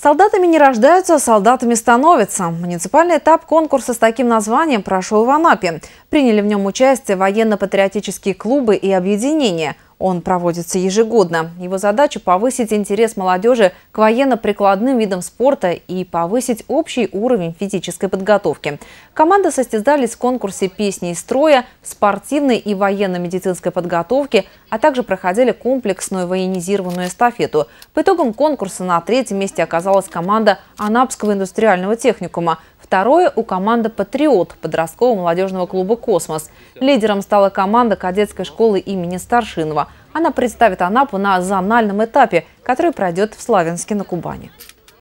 Солдатами не рождаются, солдатами становятся. Муниципальный этап конкурса с таким названием прошел в Анапе. Приняли в нем участие военно-патриотические клубы и объединения. Он проводится ежегодно. Его задача – повысить интерес молодежи к военно-прикладным видам спорта и повысить общий уровень физической подготовки. Команды состязались в конкурсе «Песни из строя», спортивной и военно-медицинской подготовки, а также проходили комплексную военизированную эстафету. По итогам конкурса на третьем месте оказалась команда Анапского индустриального техникума. Второе у команды «Патриот» подросткового молодежного клуба «Космос». Лидером стала команда кадетской школы имени Старшинова. Она представит Анапу на зональном этапе, который пройдет в Славянске на Кубани.